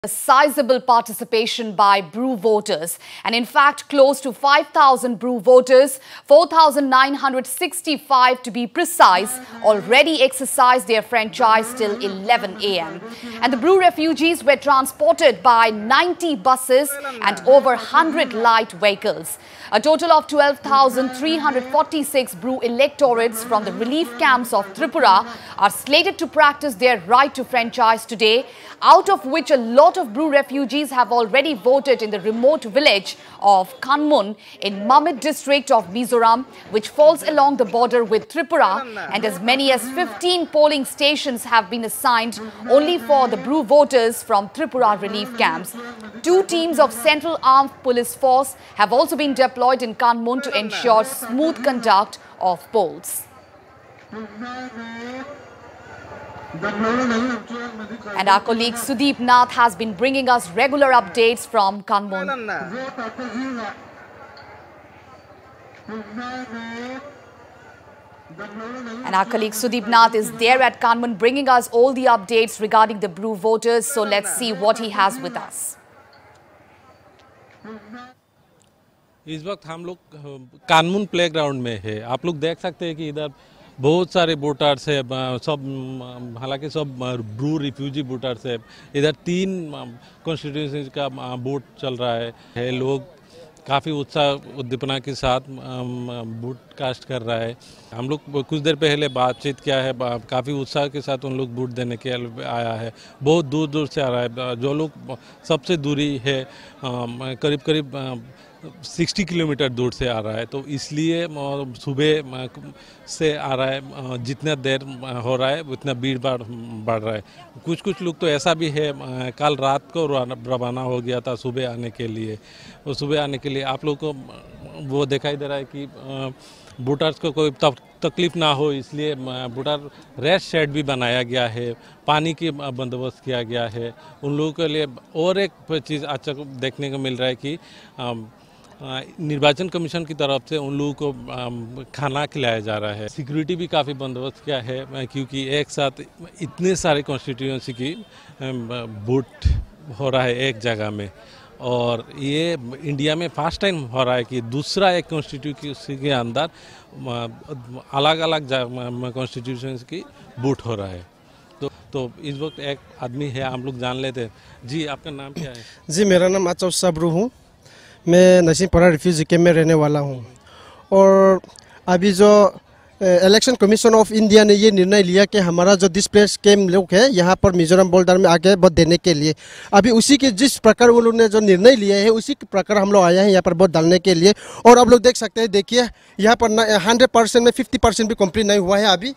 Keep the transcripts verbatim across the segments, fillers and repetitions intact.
A sizable participation by Bru voters, and in fact close to five thousand Bru voters, four thousand nine hundred sixty-five to be precise, already exercised their franchise till eleven A M And the Bru refugees were transported by ninety buses and over one hundred light vehicles. A total of twelve thousand three hundred forty-six Bru electorates from the relief camps of Tripura are slated to practice their right to franchise today, out of which a lot of Bru refugees have already voted in the remote village of Kanghmun in Mamit district of Mizoram, which falls along the border with Tripura, and as many as fifteen polling stations have been assigned only for the Bru voters from Tripura relief camps. Two teams of Central Armed Police Force have also been deployed in Kanghmun to ensure smooth conduct of polls. And our colleague Sudeep Nath has been bringing us regular updates from Kanghmun. And our colleague Sudeep Nath is there at Kanghmun bringing us all the updates regarding the Bru voters. So let's see what he has with us. इस वक्त हम लोग कानमून playground में है। आप लोग देख सकते हैं कि इधर बहुत सारे वोटर्स है, सब हालांकि सब ब्रू रिफ्यूजी वोटर्स है। इधर तीन कॉन्स्टिट्यूंसी का वोट चल रहा है, है लोग काफ़ी उत्साह उद्दीपना के साथ वोट कास्ट कर रहा है। हम लोग कुछ देर पहले बातचीत किया है, काफ़ी उत्साह के साथ उन लोग वोट देने के लिए आया है। बहुत दूर दूर से आ रहा है, जो लोग सबसे दूरी है करीब करीब साठ किलोमीटर दूर से आ रहा है, तो इसलिए सुबह से आ रहा है। जितना देर हो रहा है उतना भीड़ भाड़ बढ़ रहा है। कुछ कुछ लोग तो ऐसा भी है कल रात को रवाना हो गया था सुबह आने के लिए। वो सुबह आने के लिए आप लोग को वो दिखाई दे रहा है कि वोटर्स को कोई तकलीफ ना हो, इसलिए वोटर रेस्ट शेड भी बनाया गया है, पानी की बंदोबस्त किया गया है उन लोगों के लिए। और एक चीज़ अच्छा देखने को मिल रहा है कि निर्वाचन कमीशन की तरफ से उन लोगों को खाना खिलाया जा रहा है। सिक्योरिटी भी काफ़ी बंदोबस्त किया है, क्योंकि एक साथ इतने सारे कॉन्स्टिट्यूएंसी की वोट हो रहा है एक जगह में, और ये इंडिया में फर्स्ट टाइम हो रहा है कि दूसरा एक कॉन्स्टिट्यूंसी के अंदर अलग अलग कॉन्स्टिट्यूशंस की वोट हो रहा है। तो तो इस वक्त एक आदमी है, हम लोग जान लेते हैं। जी, आपका नाम क्या है? जी, मेरा नाम अचौ सबरू हूँ। मैं नसीमपुरा रिफ्यूजी कैंप में रहने वाला हूँ। और अभी जो इलेक्शन कमीशन ऑफ इंडिया ने ये निर्णय लिया कि हमारा जो डिस्प्लेस कैंप लोग है यहाँ पर मिजोरम बॉर्डर में आके वोट देने के लिए, अभी उसी के जिस प्रकार वो लोग ने जो निर्णय लिया है उसी के प्रकार हम लोग आए हैं यहाँ पर वोट डालने के लिए। और आप लोग देख सकते हैं, देखिए यहाँ पर हंड्रेड परसेंट में फिफ्टी परसेंट भी कंप्लीट नहीं हुआ है अभी।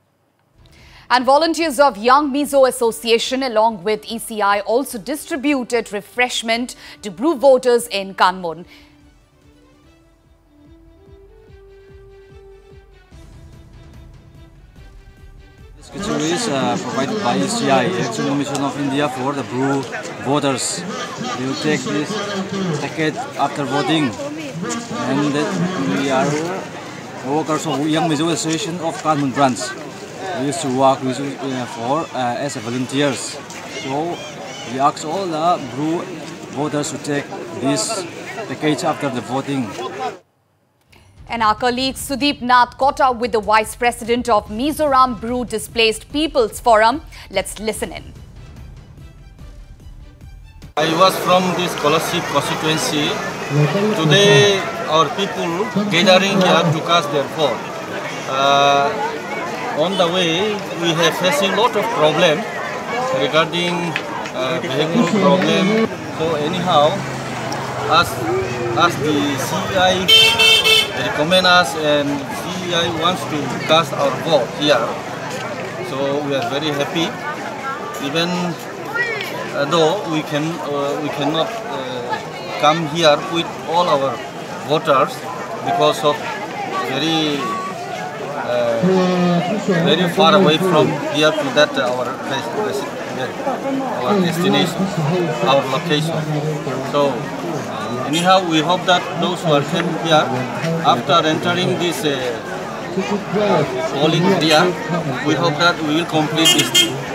And volunteers of Young Mizo Association along with E C I also distributed refreshment to Bru voters in Kanghmun. This kitchen is uh, provided by E C I, Election Commission of India, for the Bru voters. They will take this packet after voting, and we are workers of Young Mizo Association of Kanghmun branch. We used to work with, uh, for uh, as a volunteers. So we ask all the Bru voters to take this package after the voting. And our colleague Sudeep Nath caught up with the Vice President of Mizoram Bru Displaced People's Forum. Let's listen in. I was from this scholarship constituency. Today our people gathering here to cast their vote. Uh, On the way, we have facing lot of problem regarding uh, vehicle problem. So anyhow, as as the C I recommend us and C I wants to cast our vote here, so we are very happy. Even uh, though we can uh, we cannot uh, come here with all our voters because of very. Uh, very far away from here to that uh, our our destination, our location. So anyhow, we hope that those who are came here after entering this uh, polling area, we hope that we will complete this